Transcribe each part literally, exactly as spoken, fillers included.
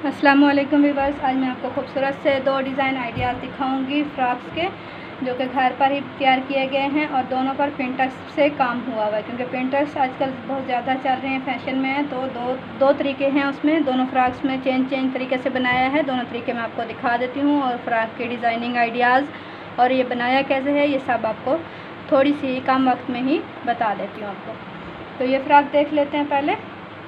अस्सलामुअलैकुम व्यूअर्स, आज मैं आपको खूबसूरत से दो डिज़ाइन आइडियाज़ दिखाऊंगी फ्रॉक्स के, जो कि घर पर ही तैयार किए गए हैं और दोनों पर पिंटरेस्ट से काम हुआ हुआ है, क्योंकि पिंटरेस्ट आजकल बहुत ज़्यादा चल रहे हैं, फैशन में है। तो दो दो तरीके हैं उसमें, दोनों फ्रॉक्स में चेंज चेंज तरीके से बनाया है। दोनों तरीके मैं आपको दिखा देती हूँ और फ्रॉक के डिज़ाइनिंग आइडियाज़ और ये बनाया कैसे है, ये सब आपको थोड़ी सी कम वक्त में ही बता देती हूँ आपको। तो ये फ्रॉक देख लेते हैं पहले।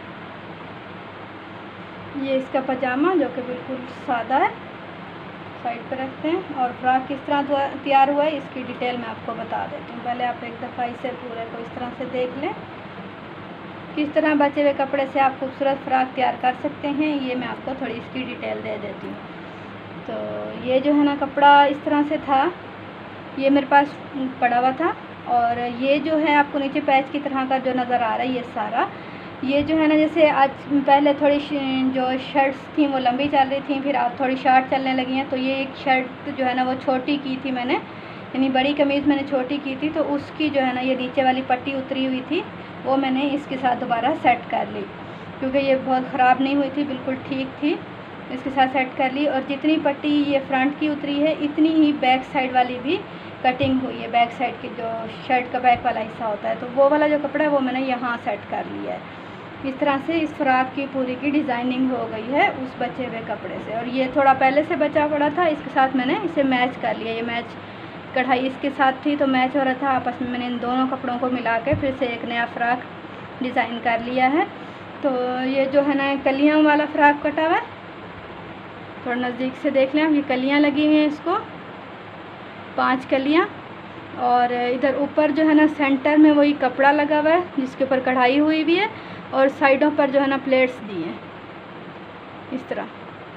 ये इसका पजामा जो कि बिल्कुल सादा है, साइड पर रखते हैं। और फ्रॉक किस तरह तैयार हुआ है इसकी डिटेल मैं आपको बता देती हूँ। पहले आप एक दफ़ा इसे पूरे को इस तरह से देख लें, किस तरह बचे हुए कपड़े से आप खूबसूरत फ्रॉक तैयार कर सकते हैं। ये मैं आपको थोड़ी इसकी डिटेल दे देती हूँ। तो ये जो है ना, कपड़ा इस तरह से था, ये मेरे पास पड़ा हुआ था। और ये जो है आपको नीचे पैच की तरह का जो नज़र आ रहा है, ये सारा ये जो है ना, जैसे आज पहले थोड़ी जो शर्ट्स थी वो लंबी चल रही थी, फिर अब थोड़ी शॉर्ट चलने लगी हैं। तो ये एक शर्ट जो है ना वो छोटी की थी मैंने, यानी बड़ी कमीज़ मैंने छोटी की थी, तो उसकी जो है ना ये नीचे वाली पट्टी उतरी हुई थी, वो मैंने इसके साथ दोबारा सेट कर ली, क्योंकि ये बहुत ख़राब नहीं हुई थी, बिल्कुल ठीक थी। इसके साथ सेट कर ली। और जितनी पट्टी ये फ्रंट की उतरी है, इतनी ही बैक साइड वाली भी कटिंग हुई है। बैक साइड की जो शर्ट का बैक वाला हिस्सा होता है, तो वो वाला जो कपड़ा है वो मैंने यहाँ सेट कर लिया है। इस तरह से इस फ्रॉक की पूरी की डिज़ाइनिंग हो गई है उस बचे हुए कपड़े से। और ये थोड़ा पहले से बचा पड़ा था, इसके साथ मैंने इसे मैच कर लिया। ये मैच कढ़ाई इसके साथ थी तो मैच हो रहा था आपस में। मैंने इन दोनों कपड़ों को मिला के फिर से एक नया फ्रॉक डिज़ाइन कर लिया है। तो ये जो है ना कलियाँ वाला फ्रॉक कटा हुआ है, थोड़ा नज़दीक से देख लें। ये कलियाँ लगी हुई हैं, इसको पांच कलियाँ। और इधर ऊपर जो है ना सेंटर में वही कपड़ा लगा हुआ है जिसके ऊपर कढ़ाई हुई भी है, और साइडों पर जो है ना प्लेट्स दी हैं इस तरह,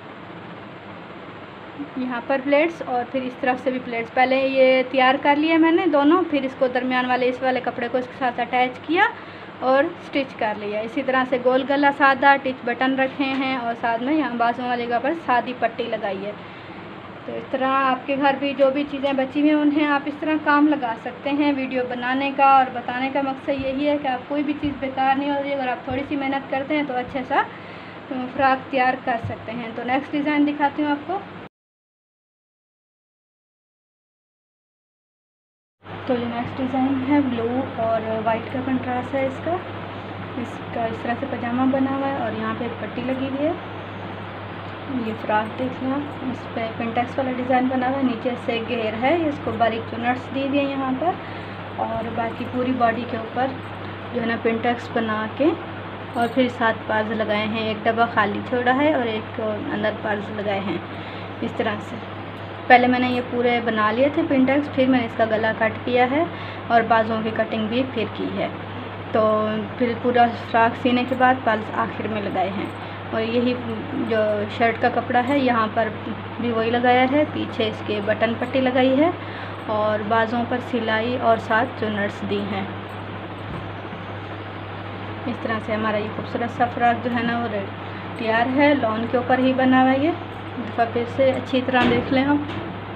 यहाँ पर प्लेट्स और फिर इस तरफ से भी प्लेट्स। पहले ये तैयार कर लिया मैंने दोनों, फिर इसको दरमियान वाले इस वाले कपड़े को इसके साथ अटैच किया और स्टिच कर लिया। इसी तरह से गोल गला सादा, टिच बटन रखे हैं और साथ में यहाँ बाजुओं वाले जगह पर सादी पट्टी लगाई है। तो इस तरह आपके घर भी जो भी चीज़ें बची हुई हैं उन्हें आप इस तरह काम लगा सकते हैं। वीडियो बनाने का और बताने का मकसद यही है कि आप कोई भी चीज़ बेकार नहीं होती। अगर आप थोड़ी सी मेहनत करते हैं तो अच्छे सा फ्रॉक तैयार कर सकते हैं। तो नेक्स्ट डिज़ाइन दिखाती हूँ आपको। तो ये नेक्स्ट डिज़ाइन है, ब्लू और वाइट का कंट्रास्ट है इसका। इसका इस तरह से पजामा बना हुआ है और यहाँ पे एक पट्टी लगी हुई है। ये फ्रॉक देख लें, इस पर पिंटेक्स वाला डिज़ाइन बना हुआ है, नीचे से घेर है, इसको बारीक चुनट्स दी हुई है यहाँ पर। और बाकी पूरी बॉडी के ऊपर जो है ना पिंटेक्स बना के और फिर सात पार्ज लगाए हैं। एक डब्बा खाली छोड़ा है और एक अंदर पार्ज लगाए हैं इस तरह से। पहले मैंने ये पूरे बना लिए थे पिंटेक्स, फिर मैंने इसका गला कट किया है और बाजुओं की कटिंग भी फिर की है। तो फिर पूरा फ्रॉक सीने के बाद पार्ज आखिर में लगाए हैं। और यही जो शर्ट का कपड़ा है यहाँ पर भी वही लगाया है, पीछे इसके बटन पट्टी लगाई है और बाजुओं पर सिलाई और साथ चुनट्स दी हैं। इस तरह से हमारा ये खूबसूरत सा फ्रॉक जो है ना वो तैयार है। लॉन के ऊपर ही बना हुआ है। ये दफ़ा फिर से अच्छी तरह देख लें हम।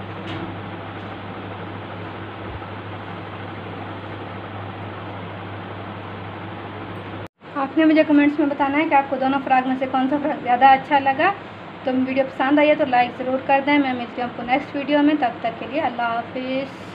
आपने मुझे कमेंट्स में बताना है कि आपको दोनों फ्रॉक में से कौन सा फ्रॉक ज़्यादा अच्छा लगा। तो वीडियो पसंद आई है तो लाइक ज़रूर कर दें। मैं मिलती हूँ आपको नेक्स्ट वीडियो में, तब तक के लिए अल्लाह हाफिज़।